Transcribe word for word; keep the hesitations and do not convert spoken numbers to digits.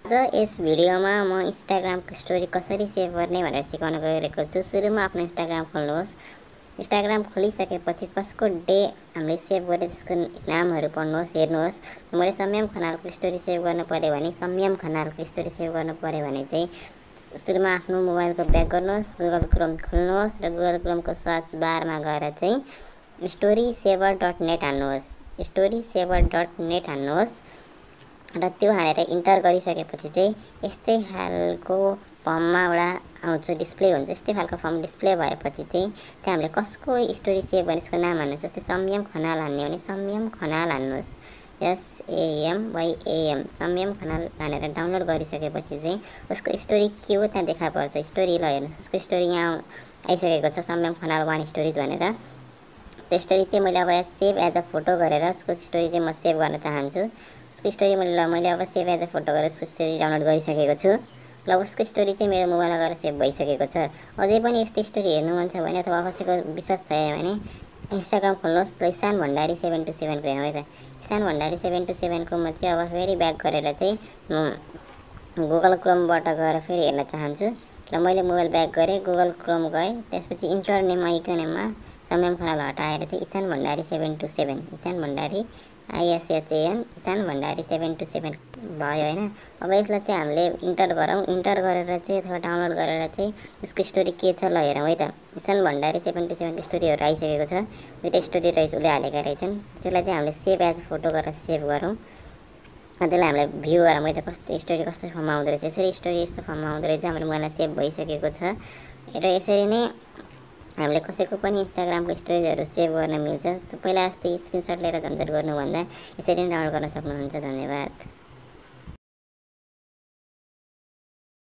आज यस भिडियोमा म इन्स्टाग्रामको स्टोरी कसरी सेभ गर्ने भनेर सिकाउन गइरहेको छु। सुरुमा आफ्नो इन्स्टाग्राम खोल्नुहोस्। इन्स्टाग्राम खोलिसकेपछि कसको डे हामीले सेभ गरे त्यसको नामहरू पढ्नुहोस्, हेर्नुहोस्। मैले संयम खनालको स्टोरी सेभ गर्नु पर्यो भने संयम खनालको स्टोरी सेभ गर्नु पर्यो भने चाहिँ सुरुमा आफ्नो मोबाइलको ब्याक गर्नुहोस्, गुगल क्रोम खोल्नुहोस् र गुगल क्रोमको सर्च बारमा गएर चाहिँ स्टोरी सेभर डट नेट हाल्नुहोस्। स्टोरी सेभर डट नेट हाल्नुहोस् र त्यो हालेर इन्टर गरिसकेपछि चाहिँ यस्तै खालको फर्ममा एउटा आउँछ, डिस्प्ले हुन्छ। यस्तै खालको फर्म डिस्प्ले भएपछि चाहिँ त्यहाँ हामीले कसको स्टोरी सेभ गर्ने त्यसको नाम हाल्नुहोस्। जस्तै संयम खनाल हान्ने भने संयम खनाल हाल्नुहोस्, एसएएम वाइएएम संयम खनाल हालेर डाउनलोड गरिसकेपछि चाहिँ उसको स्टोरी के हो त्यहाँ देखा पर्छ। स्टोरी ल हेर्नुहोस्, उसको स्टोरी यहाँ आइसकेको छ, संयम खनाल वान स्टोरिज भनेर। त्यो स्टोरी चाहिँ मैले अब सेभ एज अ फोटो गरेर उसको स्टोरी चाहिँ म सेभ गर्न चाहन्छु। उसको स्टोरी मैले ल मैले अब सेभ एज अ फोटो गरेर उसको स्टोरी डाउनलोड गरिसकेको छु। ल उसको स्टोरी चाहिँ मेरो मोबाइलमा गएर सेभ भइसकेको छ। अझै पनि यस्तो स्टोरी हेर्नु मन छ भने अथवा कसैको विश्वास छैन भने इन्स्टाग्राम खोल्नुहोस्। ल इसान भण्डारी सेभेन टू सेभेनको हेर्नु है त। इसान भण्डारी सेभेन टू सेभेनको म चाहिँ अब फेरि ब्याक गरेर चाहिँ म गुगल क्रोमबाट गएर फेरि हेर्न चाहन्छु। ल मैले मोबाइल ब्याक गरेँ, गुगल क्रोम गएँ, त्यसपछि इन्टर नेम आइकनमा संयम खनाल हटाएर चाहिँ इसान भण्डारी सेभेन टू सेभेन इसान भण्डारी आइएसएचएएन इसान भण्डारी सेभेन टू सेभेन भयो होइन। अब यसलाई चाहिँ हामीले इन्टर गरौँ। इन्टर गरेर चाहिँ अथवा डाउनलोड गरेर चाहिँ उसको स्टोरी के छ ल हेरौँ है त। इसान भण्डारी सेभेन टू सेभेनको स्टोरीहरू आइसकेको छ। दुईवटा स्टोरी रहेछ उसले हालेका रहेछन्। त्यसलाई चाहिँ हामीले सेभ एज फोटो गरेर सेभ गरौँ। त्यसलाई हामीलाई भ्यू गरेर मैले कस्तो स्टोरी कस्तो फर्ममा आउँदो रहेछ, यसरी स्टोरी यस्तो फर्ममा आउँदो रहेछ, हाम्रो मोबाइलमा सेभ भइसकेको छ। र यसरी नै हामीले कसैको पनि इन्स्टाग्रामको स्टोरीहरू सेभ गर्न मिल्छ। पहिला जस्तै स्क्रिनसट लिएर झन्झट गर्नुभन्दा यसरी नै डाउनलोड गर्न सक्नुहुन्छ। धन्यवाद।